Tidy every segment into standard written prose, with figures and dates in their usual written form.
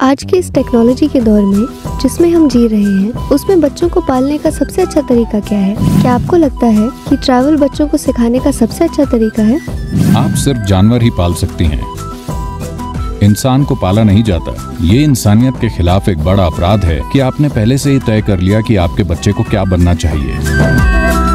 आज के इस टेक्नोलॉजी के दौर में जिसमें हम जी रहे हैं, उसमें बच्चों को पालने का सबसे अच्छा तरीका क्या है? क्या आपको लगता है कि ट्रैवल बच्चों को सिखाने का सबसे अच्छा तरीका है? आप सिर्फ जानवर ही पाल सकती हैं, इंसान को पाला नहीं जाता। ये इंसानियत के खिलाफ एक बड़ा अपराध है कि आपने पहले से ही तय कर लिया कि आपके बच्चे को क्या बनना चाहिए।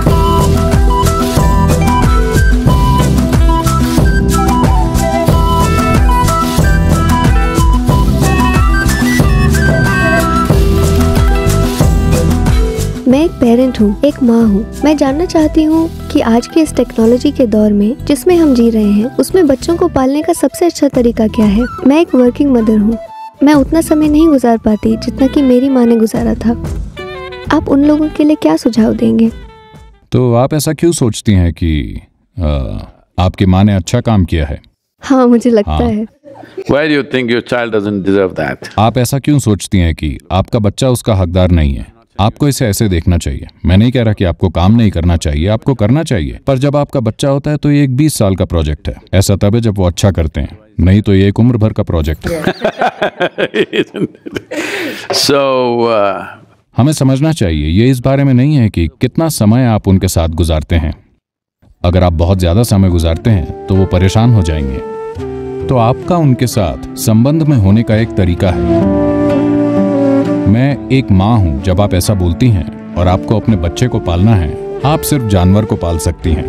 मैं एक पेरेंट हूँ, एक माँ हूँ। मैं जानना चाहती हूँ कि आज के इस टेक्नोलॉजी के दौर में जिसमें हम जी रहे हैं, उसमें बच्चों को पालने का सबसे अच्छा तरीका क्या है? मैं एक वर्किंग मदर हूँ। मैं उतना समय नहीं गुजार पाती जितना कि मेरी माँ ने गुजारा था। आप उन लोगों के लिए क्या सुझाव देंगे? तो आप ऐसा क्यों सोचती हैं कि आपकी माँ ने अच्छा काम किया है? हाँ, मुझे लगता है। Why do you think your child doesn't deserve that? आप ऐसा क्यों सोचती हैं कि आपका बच्चा उसका हकदार नहीं है? आपको इसे ऐसे देखना चाहिए। मैं नहीं कह रहा कि आपको काम नहीं करना चाहिए, आपको करना चाहिए, पर जब आपका बच्चा होता है तो ये एक 20 साल का प्रोजेक्ट है। ऐसा तब है जब वो अच्छा करते हैं, नहीं तो ये एक उम्र भर का प्रोजेक्ट है। हमें समझना चाहिए, ये इस बारे में नहीं है कि कितना समय आप उनके साथ गुजारते हैं। अगर आप बहुत ज्यादा समय गुजारते हैं तो वो परेशान हो जाएंगे। तो आपका उनके साथ संबंध में होने का एक तरीका है। मैं एक माँ हूं। जब आप ऐसा बोलती हैं और आपको अपने बच्चे को पालना है, आप सिर्फ जानवर को पाल सकती हैं,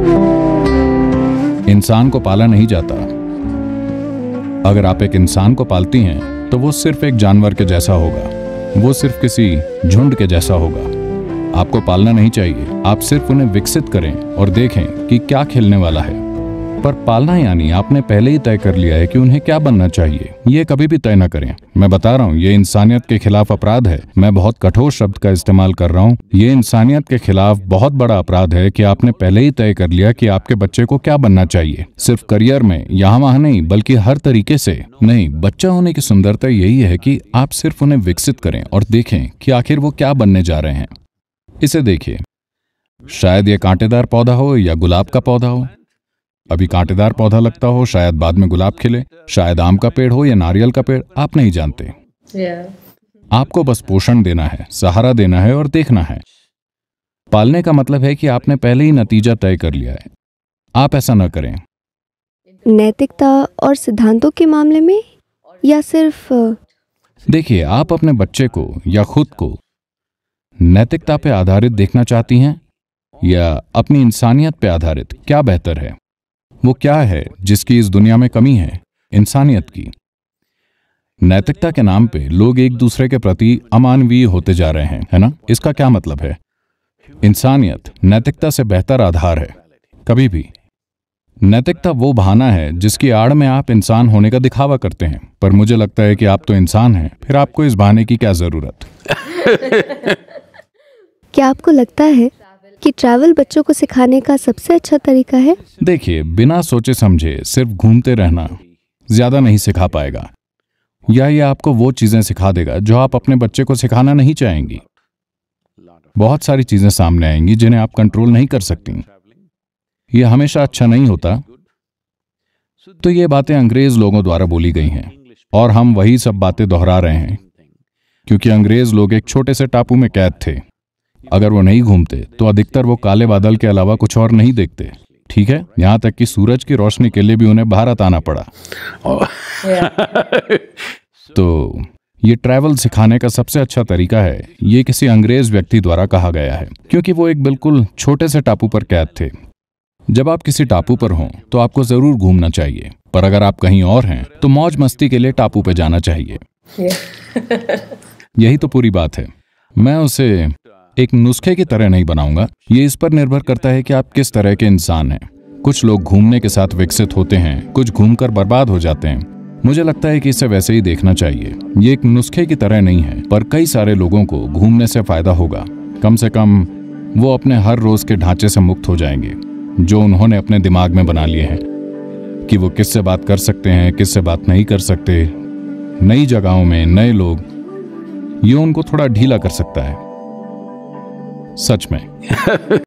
इंसान को पाला नहीं जाता। अगर आप एक इंसान को पालती हैं तो वो सिर्फ एक जानवर के जैसा होगा, वो सिर्फ किसी झुंड के जैसा होगा। आपको पालना नहीं चाहिए, आप सिर्फ उन्हें विकसित करें और देखें कि क्या खेलने वाला है। पर पालना यानी आपने पहले ही तय कर लिया है कि उन्हें क्या बनना चाहिए। ये कभी भी तय न करें। मैं बता रहा हूँ, ये इंसानियत के खिलाफ अपराध है। मैं बहुत कठोर शब्द का इस्तेमाल कर रहा हूँ। ये इंसानियत के खिलाफ बहुत बड़ा अपराध है कि आपने पहले ही तय कर लिया कि आपके बच्चे को क्या बनना चाहिए। सिर्फ करियर में, यहाँ वहाँ नहीं, बल्कि हर तरीके से। नहीं, बच्चा होने की सुंदरता यही है कि आप सिर्फ उन्हें विकसित करें और देखें कि आखिर वो क्या बनने जा रहे हैं। इसे देखिए, शायद ये कांटेदार पौधा हो या गुलाब का पौधा हो। अभी कांटेदार पौधा लगता हो, शायद बाद में गुलाब खिले। शायद आम का पेड़ हो या नारियल का पेड़, आप नहीं जानते। आपको बस पोषण देना है, सहारा देना है और देखना है। पालने का मतलब है कि आपने पहले ही नतीजा तय कर लिया है। आप ऐसा न करें। नैतिकता और सिद्धांतों के मामले में या सिर्फ? देखिए, आप अपने बच्चे को या खुद को नैतिकता पे आधारित देखना चाहती हैं या अपनी इंसानियत पे आधारित? क्या बेहतर है? वो क्या है जिसकी इस दुनिया में कमी है? इंसानियत की। नैतिकता के नाम पे लोग एक दूसरे के प्रति अमानवीय होते जा रहे हैं, है ना? इसका क्या मतलब है? इंसानियत नैतिकता से बेहतर आधार है। कभी भी नैतिकता वो बहाना है जिसकी आड़ में आप इंसान होने का दिखावा करते हैं। पर मुझे लगता है कि आप तो इंसान हैं, फिर आपको इस बहाने की क्या जरूरत? क्या आपको लगता है कि ट्रैवल बच्चों को सिखाने का सबसे अच्छा तरीका है? देखिए, बिना सोचे समझे सिर्फ घूमते रहना ज्यादा नहीं सिखा पाएगा, या ये आपको वो चीजें सिखा देगा जो आप अपने बच्चे को सिखाना नहीं चाहेंगी। बहुत सारी चीजें सामने आएंगी जिन्हें आप कंट्रोल नहीं कर सकती। ये हमेशा अच्छा नहीं होता। तो ये बातें अंग्रेज लोगों द्वारा बोली गई हैं और हम वही सब बातें दोहरा रहे हैं, क्योंकि अंग्रेज लोग एक छोटे से टापू में कैद थे। अगर वो नहीं घूमते तो अधिकतर वो काले बादल के अलावा कुछ और नहीं देखते। ठीक है, यहाँ तक कि सूरज की रोशनी के लिए भी उन्हें भारत आना पड़ा। तो ये ट्रैवल सिखाने का सबसे अच्छा तरीका है। ये किसी अंग्रेज व्यक्ति द्वारा कहा गया है, क्योंकि वो एक बिल्कुल छोटे से टापू पर कैद थे। जब आप किसी टापू पर हों तो आपको जरूर घूमना चाहिए, पर अगर आप कहीं और हैं तो मौज मस्ती के लिए टापू पे जाना चाहिए। यही तो पूरी बात है। मैं उसे एक नुस्खे की तरह नहीं बनाऊंगा। ये इस पर निर्भर करता है कि आप किस तरह के इंसान हैं। कुछ लोग घूमने के साथ विकसित होते हैं, कुछ घूमकर बर्बाद हो जाते हैं। मुझे लगता है कि इसे वैसे ही देखना चाहिए। ये एक नुस्खे की तरह नहीं है, पर कई सारे लोगों को घूमने से फायदा होगा। कम से कम वो अपने हर रोज के ढांचे से मुक्त हो जाएंगे जो उन्होंने अपने दिमाग में बना लिए हैं, कि वो किससे बात कर सकते हैं, किससे बात नहीं कर सकते। नई जगहों में नए लोग, ये उनको थोड़ा ढीला कर सकता है। सच में।